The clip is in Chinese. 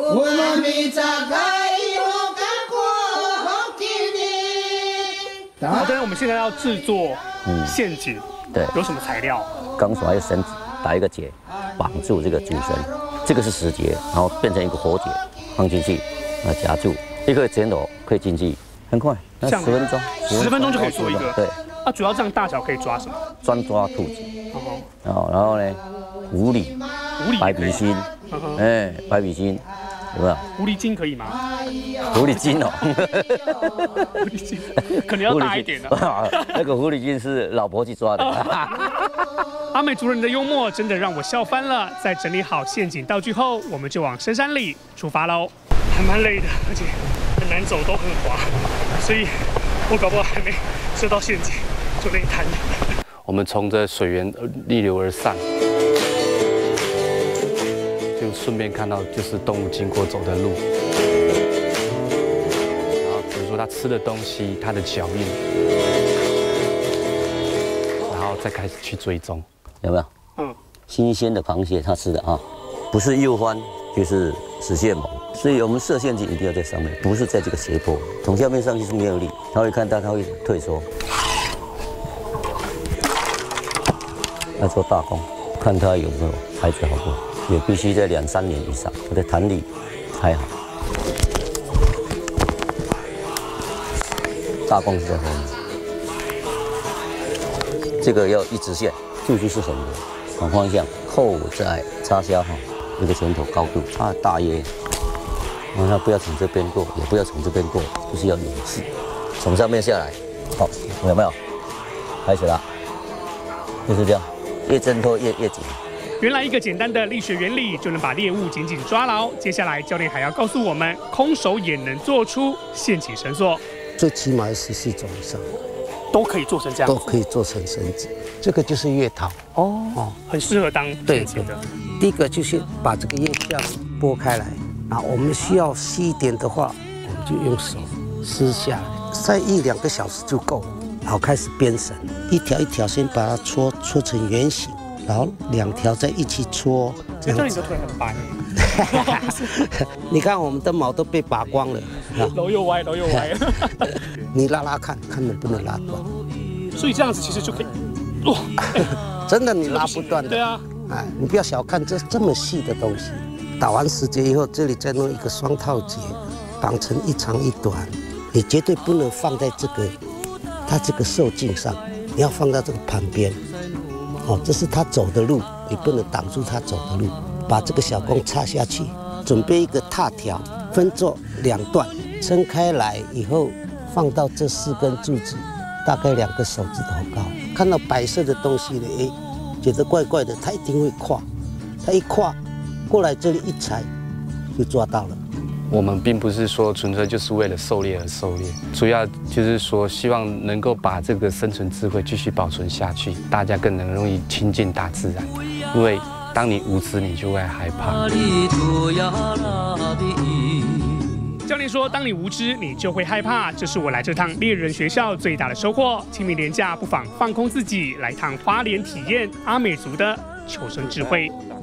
好的，我们现在要制作陷阱， 对， 有什么材料？ 钢索还有绳子，打一个结，绑住这个主绳，这个是10节，然后变成一个活结，放进去，夹住，一个剪斗可以进去，很快，那10分钟 ，10分钟就可以做一个。 对， 主要这样大小可以抓什么？ 专抓兔子，然后呢，狐狸，白鼻心，白鼻心。有没有？ 狐狸精可以吗？ 狐狸精哦， 狐狸精可能要大一点的。 那个狐狸精是老婆去抓的。 阿美族人的幽默真的让我笑翻了。在整理好陷阱道具后，我们就往深山里出发喽。还蛮累的，而且很难走，都很滑，所以我搞不好还没射到陷阱就累瘫了。 我们从这水源逆流而上。就顺便看到就是动物经过走的路，然后比如说它吃的东西，它的脚印，然后再开始去追踪， 有没有？新鲜的螃蟹它吃的啊，不是幼獾就是死蟹猛，所以我们设陷阱一定要在上面，不是在这个斜坡，从下面上去是没有力，它会看到它会退缩，要做大功，看它有没有孩子好不好。也必须在2、3年以上，它的弹力才好。大弓是在后面，这个要一直线，这就是横的，反方向扣在插销哈，这个拳头高度大约，然后不要从这边过，也不要从这边过，就是要勇气，从上面下来，好，有没有？开始了，就是这样，越挣脱越紧。 原来一个简单的力学原理就能把猎物紧紧抓牢。接下来教练还要告诉我们，空手也能做出陷阱绳索， 最起码14种以上， 都可以做成这样， 都可以做成绳子。这个就是月桃很适合当陷阱的。 第一个就是把这个叶鞘剥开来，然后我们需要细一点的话，我们就用手撕下来，晒1、2个小时就够了。然后开始编绳，一条一条先把它搓成圆形。然后2条再一起搓， 这样你的腿很白。 你看我们的毛都被拔光了， 头又歪，头又歪。 你拉拉看，看能不能拉断。 所以这样子其实就可以， 真的你拉不断的。 对啊， 你不要小看这么细的东西。打完10节以后，这里再弄一个双套结，绑成1长1短。你绝对不能放在它这个受径上，你要放到这个旁边。这是他走的路，你不能挡住他走的路。把这个小弓插下去，准备一个踏条，分作2段，撑开来以后，放到这4根柱子，大概2个手指头高。看到白色的东西呢，觉得怪怪的，它一定会跨。它一跨过来，这里一踩，就抓到了。 我们并不是说纯粹就是为了狩猎而狩猎，主要就是说希望能够把这个生存智慧继续保存下去，大家更能容易亲近大自然。因为当你无知，你就会害怕。 教练说，当你无知，你就会害怕。这是我来这趟猎人学校最大的收获。清明连假，不妨放空自己，来趟花莲体验阿美族的求生智慧。